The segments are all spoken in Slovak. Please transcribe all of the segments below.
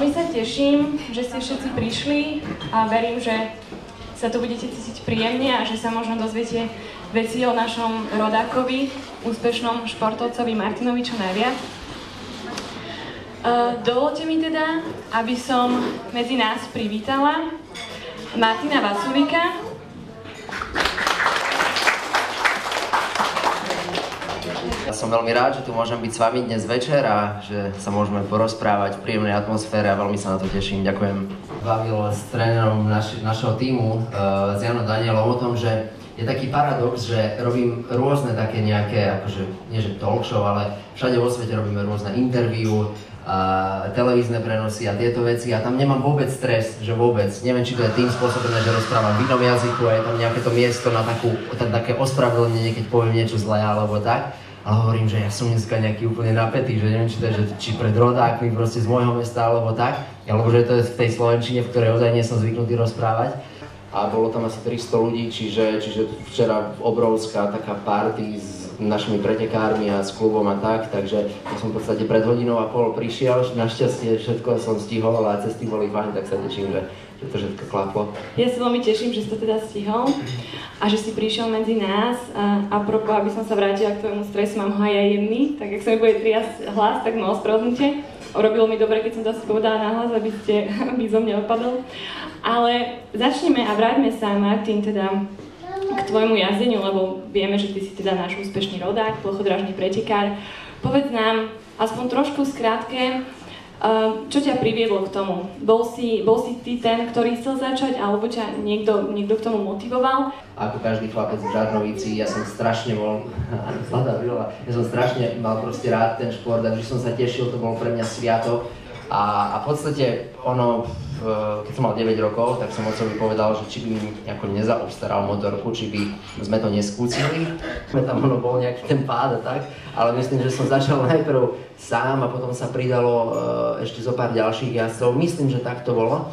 Veľmi sa teším, že ste všetci prišli a verím, že sa tu budete cítiť príjemne a že sa možno dozviete veci o našom rodákovi, úspešnom športovcovi Martinovi čo najviac. Dovoľte mi teda, aby som medzi nás privítala Martina Vaculíka. Ja som veľmi rád, že tu môžem byť s vami dnes večer a že sa môžeme porozprávať v príjemnej atmosfére a veľmi sa na to teším. Ďakujem. Bavil s trénerom našeho tímu, s Janom Danielom o tom, že je taký paradox, že robím rôzne také nejaké, akože nie že talk show, ale všade vo svete robíme rôzne interview, televízne prenosy a tieto veci a tam nemám vôbec stres, že vôbec. Neviem, či to je tým spôsobené, že rozprávam v inom jazyku a je tam nejaké to miesto na také ospravedlnenie, keď poviem niečo zlé alebo tak. Ale hovorím, že ja som dneska nejaký úplne napätý, že neviem, či to je, že či pred rodákmi proste z môjho mesta alebo tak, alebo že to je v tej slovenčine, v ktorej ozaj nie som zvyknutý rozprávať. A bolo tam asi 300 ľudí, čiže včera obrovská taká party s našimi pretekármi a s klubom a tak, takže ja som v podstate pred hodinou a pol prišiel, našťastie všetko som stihol a cesty boli fajn, tak sa teším, že to všetko klaplo. Ja sa veľmi teším, že si to teda stihol a že si prišiel medzi nás. A propos, aby som sa vrátila k tvojmu stresu, mám ho aj ja jemný, tak ak sa mi bude triasť hlas, tak ma ospravedlňte. Robilo mi dobre, keď som to asi povedala nahlas, aby zo mňa odpadol. Ale začneme a vráťme sa, Martin, teda k tvojmu jazdeniu, lebo vieme, že ty si teda náš úspešný rodák, plochodrážny pretekár. Povedz nám aspoň trošku skrátke, čo ťa priviedlo k tomu? Bol si ty ten, ktorý chcel začať, alebo ťa niekto k tomu motivoval? Ako každý chlapec v Žarnovici, ja som strašne mal proste rád ten šport, takže som sa tešil, to bol pre mňa sviatok. A v podstate keď som mal 9 rokov, tak som otcovi povedal, že či by mi nejako nezaobstaral motorku, či by sme to neskúsili. Tam bol nejaký ten pád a tak, ale myslím, že som začal najprv sám a potom sa pridalo ešte zo pár ďalších jazdcov. Myslím, že tak to bolo.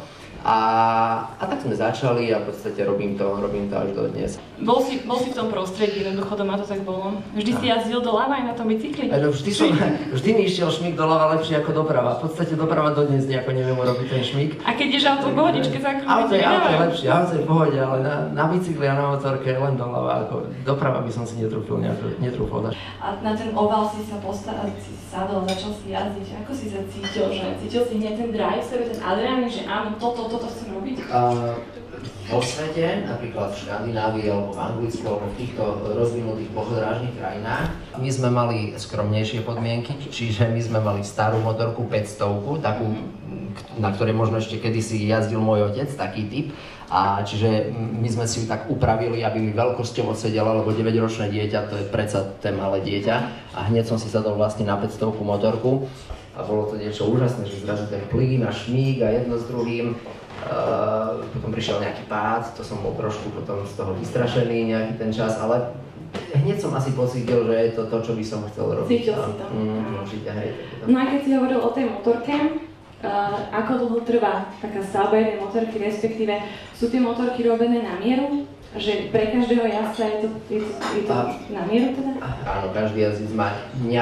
A tak sme začali a v podstate robím to až do dnes. Bol si v tom prostredí, jednoducho doma to tak bolo. Vždy si jazdil doľava aj na tom bicykli? Vždy mi išiel šmík doľava lepšie ako doprava. V podstate doprava dodnes nejako neviem urobiť ten šmík. A keď ideš auto v pohodičke za chvíľu? Auto je lepšie, auto je v pohode, ale na bicykli a na motorke len doľava. Doprava by som si netrúfil dať. A na ten oval si sa postaral, si sadol, začal si jazdiť. Ako si sa cítil? Cítil si hneď ten drive v sebe, ten adrenalín, že áno, toto chcem robiť? Vo svete, napríklad v Škandinávii alebo v Anglicku alebo v týchto rozvinutých plochodrážnych krajinách, my sme mali skromnejšie podmienky, čiže my sme mali starú motorku 500, takú, na ktorej možno ešte kedysi jazdil môj otec, taký typ. A čiže my sme si ju tak upravili, aby mi veľkosťou odsedela, lebo 9-ročné dieťa, to je predsa ten malé dieťa. A hneď som si sadol vlastne na 500 motorku. A bolo to niečo úžasné, že zrazu ten plyn a šmík a jedno s druhým. Potom prišiel nejaký pád, to som bol trošku potom z toho vystrašený nejaký ten čas, ale hneď som asi pocítil, že je to to, čo by som chcel robiť. Cítil si to? Určite, hej. No a keď si hovoril o tej motorke, ako dlho trvá taká stavba jednej motorky, respektíve sú tie motorky robené na mieru? Že pre každého jazdca je to na mieru teda? Áno, každý jazdec má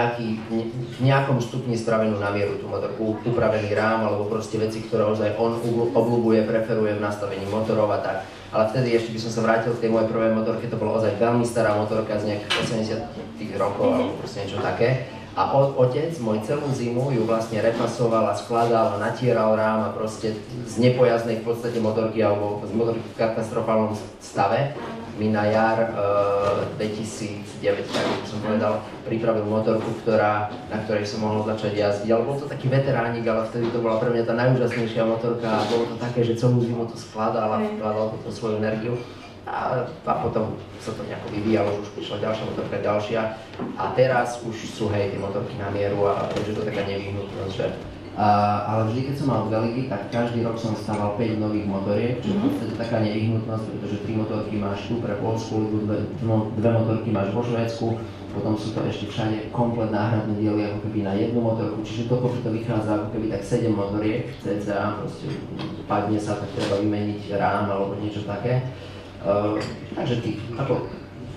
v nejakom stupni spravenú na mieru tú motorku, upravený rám alebo proste veci, ktoré ozaj on obľúbuje, preferuje v nastavení motorov a tak. Ale vtedy ešte by som sa vrátil k tej mojej prvej motorke, to bola ozaj veľmi stará motorka z nejakých 80 rokov alebo proste niečo také. A otec môj celú zimu ju vlastne repasoval a skladal a natieral rám a proste z nepojazdnej v podstate motorky alebo z motorky v katastrofálnom stave mi na jar 2009, tak som povedal, pripravil motorku, na ktorej som mohol začať jazdiť. Ale bol to taký veteránik, ale vtedy to bola pre mňa tá najúžasnejšia motorka a bolo to také, že celú zimu to skladal a vkladal tú svoju energiu. A potom sa to nejako vyvíjalo, už prišla ďalšia motorka, ďalšia a teraz už sú tie motorky na mieru a už je to taká nevyhnutnosť, že ale vždy, keď som mal veľký, tak každý rok som stával 5 nových motoriek, čo je v podstate taká nevyhnutnosť, pretože 3 motorky máš tu pre Poľsku, 2 motorky máš vo Švédsku, potom sú to ešte všade komplet náhradné diely ako keby na jednu motorku, čiže dokopy to vychádza ako keby tak 7 motoriek, cca, proste padne sa, tak treba vymeniť rám alebo niečo také. Takže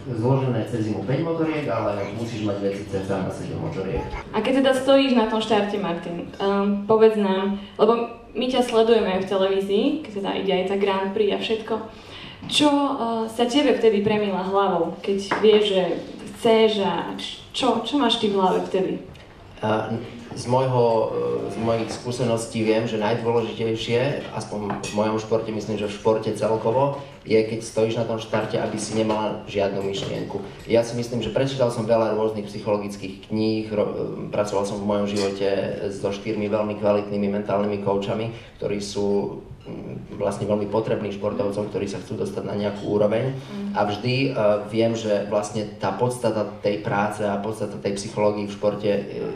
zložené cez zimu 5 motoriek, ale musíš mať veci cca na 7 motoriek. A keď teda stojíš na tom štarte, Martin, povedz nám, lebo my ťa sledujeme v televízii, keď teda ide aj tá Grand Prix a všetko. Čo sa tebe vtedy premila hlavou, keď vieš, že chceš a čo máš ty v hlave vtedy? Z mojich skúseností viem, že najdôležitejšie, aspoň v mojom športe, myslím, že v športe celkovo, je, keď stojíš na tom štarte, aby si nemala žiadnu myšlienku. Ja si myslím, že prečítal som veľa rôznych psychologických kníh, pracoval som v mojom živote so 4 veľmi kvalitnými mentálnymi koučami, ktorí sú vlastne veľmi potrebným športovcom, ktorí sa chcú dostať na nejakú úroveň. A vždy viem, že vlastne tá podstata tej práce a podstata tej psychológie v športe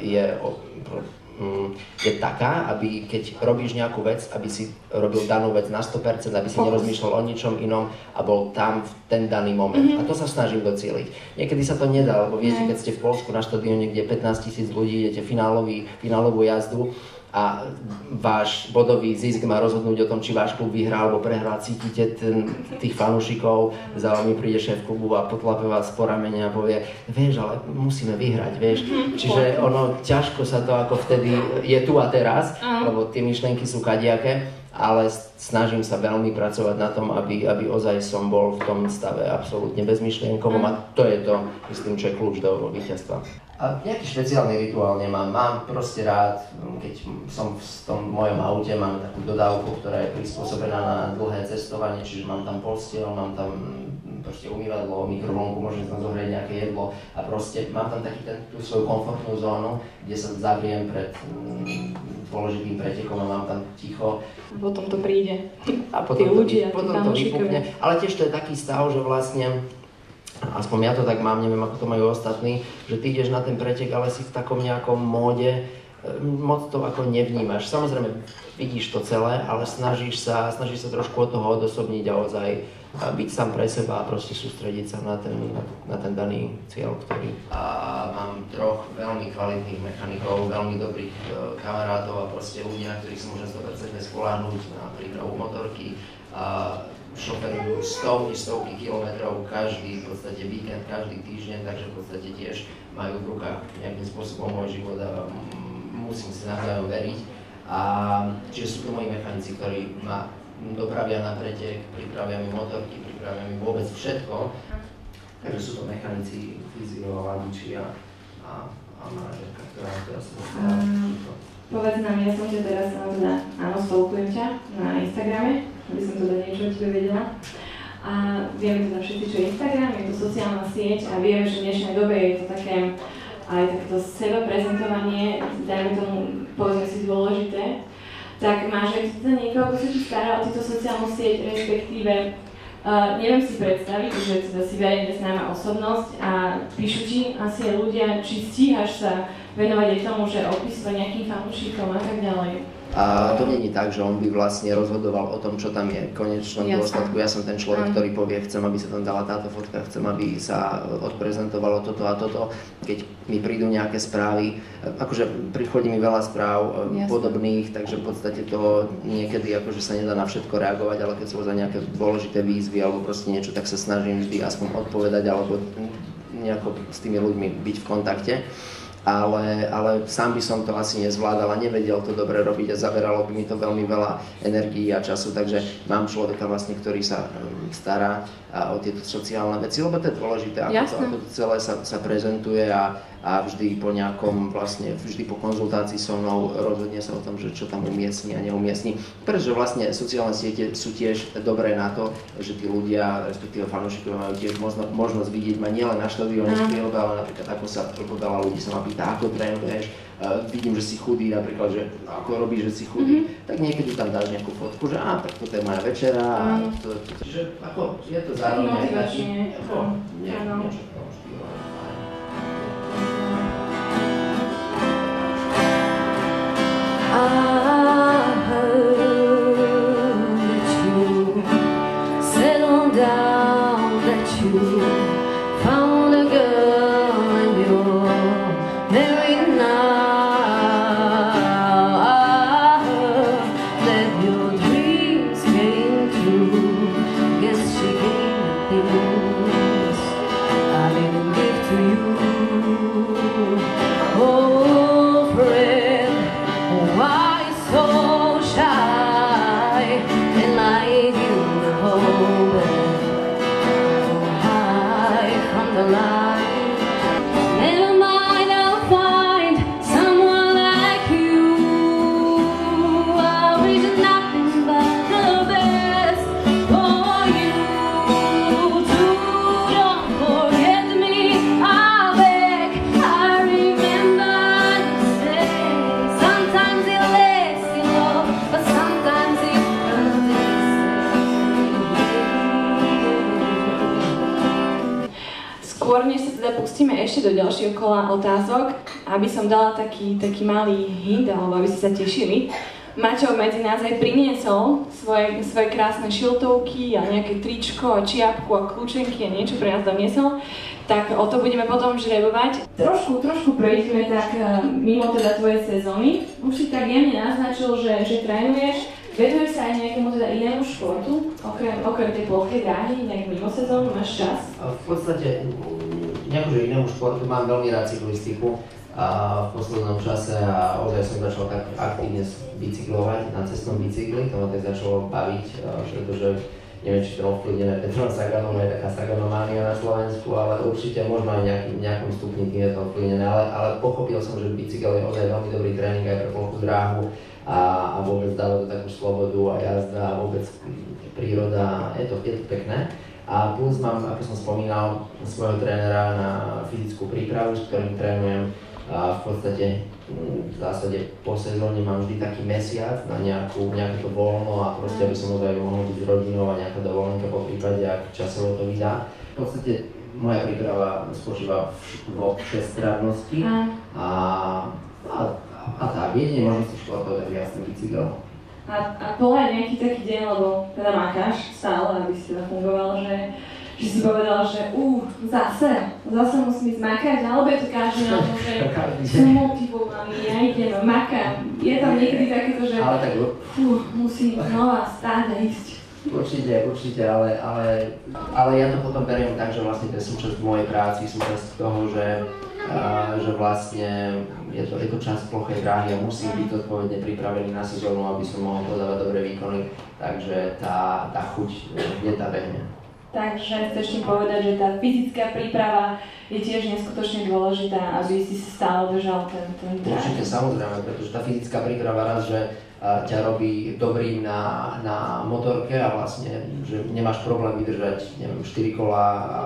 je taká, aby keď robíš nejakú vec, aby si robil danú vec na 100%, aby si nerozmýšľal o ničom inom a bol tam v ten daný moment. A to sa snažím docieliť. Niekedy sa to nedá, lebo viete, keď ste v Poľsku na štadióne, kde 15 000 ľudí, idete finálovú jazdu, a váš bodový zisk má rozhodnúť o tom, či váš klub vyhrá alebo prehrá. Cítite tých fanúšikov, za vami príde šéf klubu a potlape vás po ramene a povie, vieš, ale musíme vyhrať, vieš. Čiže ono, ťažko sa to ako vtedy je tu a teraz, lebo tie myšlienky sú kadiaké, ale snažím sa veľmi pracovať na tom, aby ozaj som bol v tom stave absolútne bezmyšlienkovom a to je to, myslím, čo je kľúč do víťazstva. A nejaký špeciálny rituál nemám. Mám proste rád, keď som v tom mojom aute, mám takú dodávku, ktorá je prispôsobená na dlhé cestovanie, čiže mám tam posteľ, mám tam proste umývadlo, mikrovlnku, môžem tam zohrieť nejaké jedlo a proste mám tam tú svoju komfortnú zónu, kde sa zavriem pred dôležitým pretekom a mám tam ticho. Potom to príde. A potom to vypukne. Ale tiež to je taký stav, že vlastne aspoň ja to tak mám, neviem ako to majú ostatní, že ty ideš na ten pretek, ale si v takom nejakom móde, moc to ako nevnímaš. Samozrejme vidíš to celé, ale snažíš sa trošku od toho odosobniť a ozaj byť sám pre seba a proste sústrediť sa na ten daný cieľ, ktorý... A mám 3 veľmi kvalitných mechanikov, veľmi dobrých kamarátov a proste ľudia, ktorých si môžem 100% spoľahnúť na prípravu motorky. Šoferujú stovky kilometrov každý v podstate víkend, každý týždeň, takže v podstate tiež majú v rukách nejakým spôsobom môj život a musím si navzájom veriť. A čiže sú to moji mechanici, ktorí ma dopravia na pretek, pripravia mi motorky, pripravia mi vôbec všetko. Takže sú to mechanici, fyzio, ladiči a manažerka, ktorá sa dostala. Povedz nám, ja som ťa teraz stalkujem ťa na Instagrame, aby som teda niečo o tebe vedela. A vieme teda všetci, čo je Instagram, je to sociálna sieť a vieme, že v dnešnej dobe je to také aj takéto sebeprezentovanie, dajme tomu, povedzme si, dôležité. Tak máš aj teda niekoho, kto sa ti stará o túto sociálnu sieť, respektíve neviem si predstaviť, že teda si verejne známa osobnosť a píšu ti asi aj ľudia, či stíhaš sa venovať aj tomu, že opísať nejakým fanúšikom a tak ďalej. A to nie je tak, že on by vlastne rozhodoval o tom, čo tam je. V konečnom dôsledku ja som ten človek, ktorý povie, chcem, aby sa tam dala táto fotka, chcem, aby sa odprezentovalo toto a toto. Keď mi prídu nejaké správy, akože prichodí mi veľa správ podobných, takže v podstate to niekedy akože sa nedá na všetko reagovať, ale keď sú za nejaké dôležité výzvy alebo proste niečo, tak sa snažím vždy aspoň odpovedať alebo nejako s tými ľuďmi byť v kontakte. Ale sám by som to asi nezvládal a nevedel to dobre robiť a zaberalo by mi to veľmi veľa energií a času, takže mám človeka vlastne, ktorý sa stará o tieto sociálne veci, lebo to je dôležité, ako to celé sa prezentuje a vždy po nejakom vlastne, vždy po konzultácii so mnou rozhodne sa o tom, že čo tam umiestni a neumiestni. Pretože vlastne sociálne siete sú tiež dobré na to, že tí ľudia, respektíve fanúšikovia majú tiež možnosť vidieť ma nielen na štadióne v prírobe, ale napríklad ako sa veľa ľudí sa ma pýta, ako trénuješ, vidím, že si chudý, napríklad, že ako robíš, že si chudý, tak niekedy tam dáš nejakú fotku, že tak toto je moja večera a čiže ako je to zároveň aj taký, niečo v tom štýle. I heard that you settled down, that you found a girl and you're married now. I heard that your dreams came true. Guess she gave the things moment, hide from the light. Never mind, I'll find someone like you. I wish nothing but the best for you. Don't forget me, I beg. I remember you say sometimes it lasts in love, but sometimes it Skôr než sa teda pustíme ešte do ďalšieho kola otázok, aby som dala taký malý hint, alebo aby ste sa tešili. Maťo medzi nás aj priniesol svoje krásne šiltovky a nejaké tričko, čiapku a kľúčenky a niečo pre nás doniesol. Tak o to budeme potom žrebovať. Trošku prejdeme tak mimo teda tvojej sezóny. Už si tak jemne naznačil, že trénuješ. Venuješ sa aj nejakému teda inému športu? Okrem tej plochej dráhy, nejak mimo sezónu, máš čas? V podstate nejakože inému športu mám veľmi rád cyklistiku. A v poslednom čase a ozaj som začal tak aktívne bicyklovať na cestnom bicykli. To ma tak začalo baviť, pretože neviem, či to ovplyvnené Petrom Saganom, je taká Saganománia na Slovensku, ale určite možno aj nejakom stupni tým je to ovplyvnené. Ale pochopil som, že bicykel je ozaj veľmi dobrý tréning aj pre plochú dráhu a vôbec dáva to takú slobodu a jazda a vôbec príroda, je to pekné. A plus mám, ako som spomínal, svojho trénera na fyzickú prípravu, s ktorým trénujem. A v podstate v zásade po sezóne mám vždy taký mesiac na nejaké to voľno a proste aby som ozaj mohol byť s rodinou a nejaká dovolenka po prípade, ak časovo to vydá. V podstate moja príprava spočíva vo všestrannosti a tá jedine možnosti športov je jasný bicykel. A bol aj nejaký taký deň, lebo teda makáš stále, aby si teda fungoval, že si povedal, že zase musím ísť makať, alebo je to každý na to, že som motivovaný, ja idem, makám. Je tam niekedy takéto, že musím znova stáť a ísť. Určite, ale ja to potom beriem tak, že vlastne to je súčasť mojej práci, súčasť toho, že vlastne je to časť plochej dráhy a musím byť odpovedne pripravený na sezónu, aby som mohol podávať dobré výkony, takže tá chuť netabehne. Takže chceš tým povedať, že tá fyzická príprava je tiež neskutočne dôležitá, aby si sa stále držal ten dráh. Určite, samozrejme, pretože tá fyzická príprava raz, že ťa robí dobrým na motorke a vlastne, že nemáš problém vydržať, neviem, 4 kola,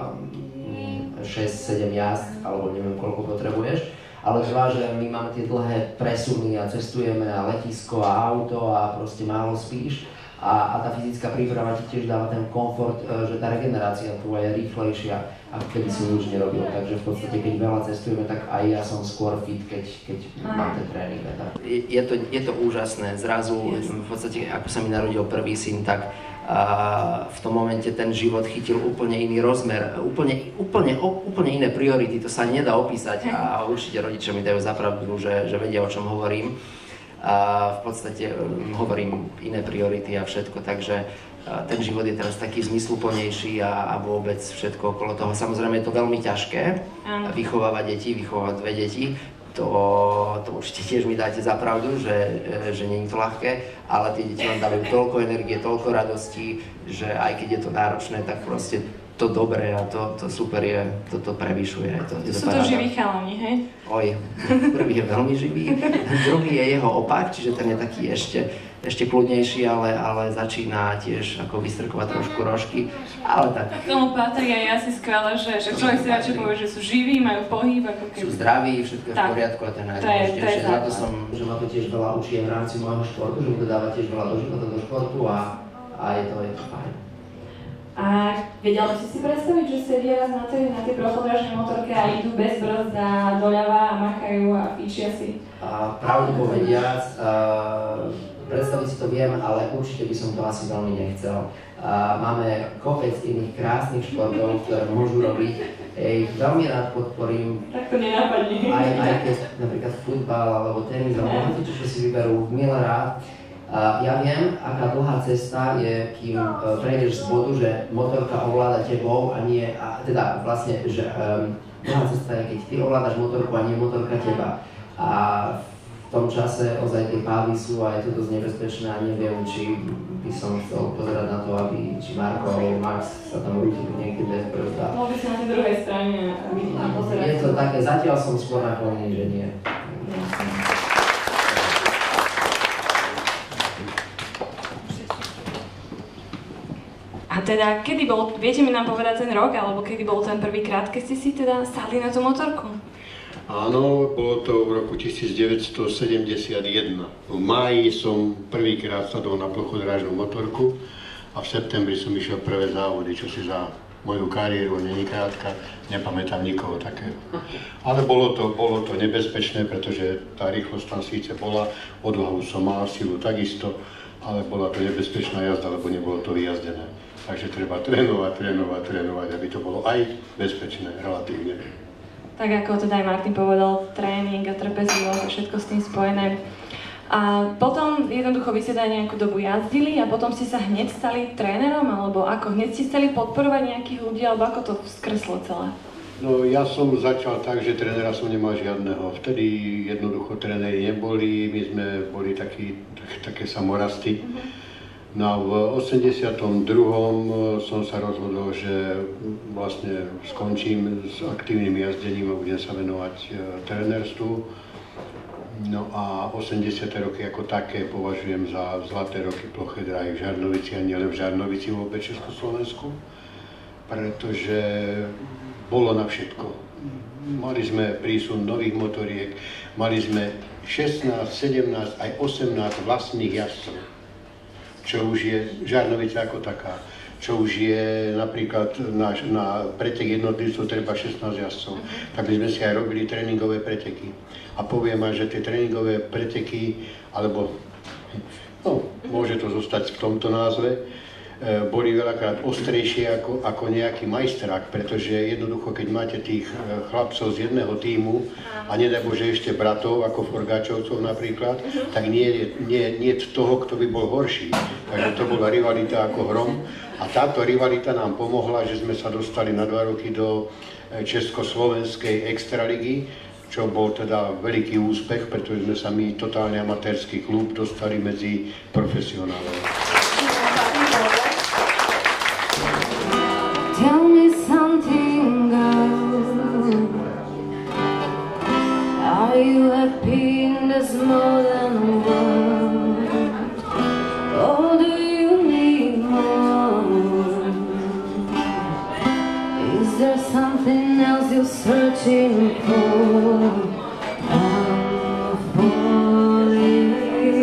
6-7 jazd, alebo neviem koľko potrebuješ. Ale dva, že my máme tie dlhé presuny a cestujeme a letisko a auto a proste málo spíš. A tá fyzická príprava ti tiež dáva ten komfort, že tá regenerácia tvoja je rýchlejšia, ako keby si nič nerobil. Takže v podstate, keď veľa cestujeme, tak aj ja som skôr fit, keď mám ten tréning. Je to úžasné. Zrazu, v podstate, ako sa mi narodil prvý syn, tak v tom momente ten život chytil úplne iný rozmer, úplne iné priority, to sa nedá opísať a určite rodičia mi dajú za pravdu, že vedia, o čom hovorím. A v podstate hovorím iné priority a všetko, takže ten život je teraz taký zmysluplnejší a vôbec všetko okolo toho. Samozrejme je to veľmi ťažké vychovávať deti, vychovávať 2 deti. To určite tiež mi dáte za pravdu, že nie je to ľahké, ale tie deti vám dávajú toľko energie, toľko radostí, že aj keď je to náročné, tak proste to dobré a to super je, to prevyšuje. Sú to živí chalani, hej? Oj, prvý je veľmi živý, druhý je jeho opak, čiže ten je taký ešte kľudnejší, ale začína tiež ako vystrkovať trošku rožky, ale tak. K tomu patrí aj asi skvelé, že človek si radšej povie, že sú živí, majú pohyb, ako keby. Sú zdraví, všetko je v poriadku a to je najdôležitejšie. Za to že ma to tiež veľa učí v rámci môjho športu, že mi to dáva tiež veľa do života, do športu a je to fajn. A vedel by si predstaviť, že sedia raz na tej prochodrážnej motorke a idú bez brzda doľava a makajú a fíčia si? Pravdu povediac, predstaviť si to viem, ale určite by som to asi veľmi nechcel. Máme kopec iných krásnych športov, ktoré môžu robiť. Ich veľmi rád podporím. Tak to nenápadne. Aj keď napríklad futbal alebo tenis, alebo čo si vyberú, milé rád. Ja viem, aká dlhá cesta je, kým prejdeš z bodu, že motorka ovláda tebou a nie, teda vlastne, že dlhá cesta je, keď ty ovládaš motorku a nie motorka teba. A v tom čase ozaj tie pávy sú a je to dosť nebezpečné a neviem, či by som chcel pozerať na to, aby či Marko alebo Max sa tam určite niekde bezprostá. Mohol by si na tej druhej strane vidieť tam pozerať. Je to také, zatiaľ som skôr naklonený, že nie. A teda, kedy bol, viete mi nám povedať ten rok, alebo kedy bol ten prvýkrát, keď ste si teda stáli na tú motorku? Áno, bolo to v roku 1971. V máji som prvýkrát sadol na plochodrážnu motorku a v septembri som išiel prvé závody, čo si za moju kariéru, není krátka, nepamätám nikoho takého. Ale bolo to nebezpečné, pretože tá rýchlosť tam síce bola, odvahu som mal, silu takisto, ale bola to nebezpečná jazda, lebo nebolo to vyjazdené. Takže treba trénovať, aby to bolo aj bezpečné, relatívne. Tak ako teda aj Martin povedal, tréning a trpezlivosť a všetko s tým spojené. A potom jednoducho vy ste nejakú dobu jazdili a potom ste sa hneď stali trénerom, alebo ako? Hneď ste chceli podporovať nejakých ľudí, alebo ako to skreslo celé? No ja som začal tak, že trénera som nemal žiadneho. Vtedy jednoducho tréneri neboli, my sme boli také samorasty. No a v 82. som sa rozhodol, že vlastne skončím s aktívnym jazdením a budem sa venovať trénerstvu. No a 80. roky ako také považujem za zlaté roky ploché dráhy v Žarnovici a nielen v Žarnovici, vôbec Československu, pretože bolo na všetko. Mali sme prísun nových motoriek, mali sme 16, 17, aj 18 vlastných jazdcov. Čo už je Žarnovica ako taká, čo už je napríklad na pretek jednotlivcov treba 16 jazdcov, tak by sme si aj robili tréningové preteky. A poviem aj, že tie tréningové preteky, alebo no, môže to zostať v tomto názve, boli veľakrát ostrejšie ako nejaký majstrák, pretože jednoducho, keď máte tých chlapcov z jedného tímu a nedaj Bože ešte bratov, ako Forgáčovcov napríklad, tak nie toho, kto by bol horší. Takže to bola rivalita ako hrom. A táto rivalita nám pomohla, že sme sa dostali na 2 roky do Československej extraligy, čo bol teda veľký úspech, pretože sme sa my, totálne amatérsky klub, dostali medzi profesionálov. Tell me something, girl. Are you happy in this modern world? Or do you need more? Is there something else you're searching for? I'm falling.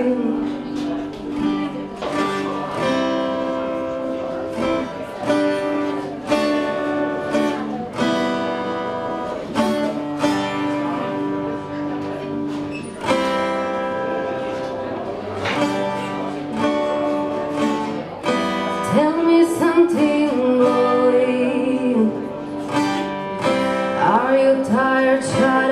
Tell me something, boy. Are you tired, child?